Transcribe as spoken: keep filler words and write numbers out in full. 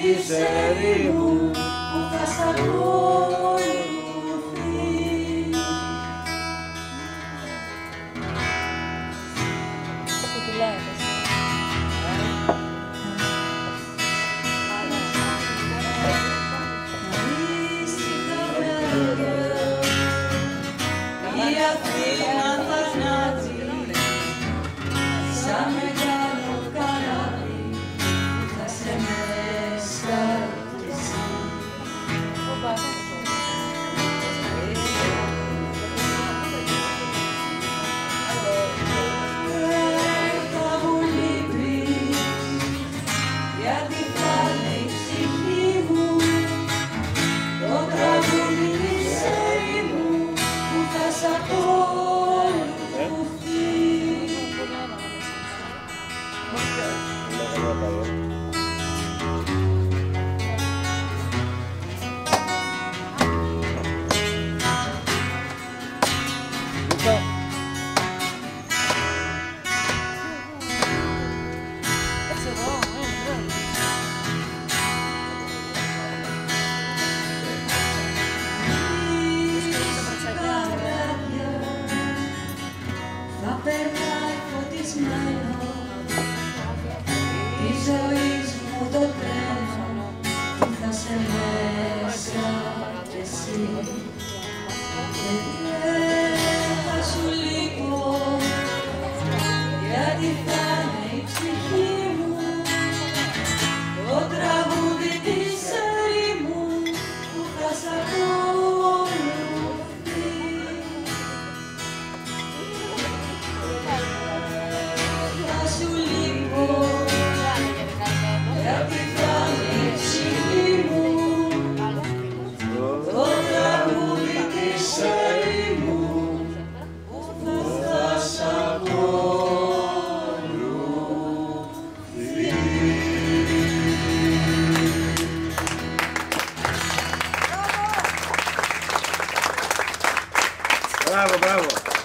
της ερήμου που θα σ' ακολουθεί. Η Αθήνα θανάτη σαν μεγάλο καράβι που θα σε μέσα κι εσύ. Θα μου λείπεις γιατί θα είναι η ψυχή μου το τραγούδι της ερήμου που θα σ' ακολουθεί. Θα περνάει φωτισμένο της ζωής μου το τρένο που θα σε μέσα κι εσύ. Και δεν θα σου λείπω γιατί θα είναι η ψυχή μου το τραγούδι της ερήμου που θα σ' ακολουθεί. Θα σου λείπω γιατί θα είναι η ψυχή μου το τραγούδι της ερήμου που θα σ' ακολουθεί. Μπράβο, μπράβο.